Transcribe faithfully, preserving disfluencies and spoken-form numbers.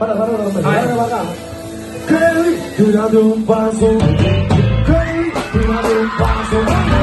Para, para, para, para, para, para acá. Kelly, tú date un paso. Kelly, tú date un paso.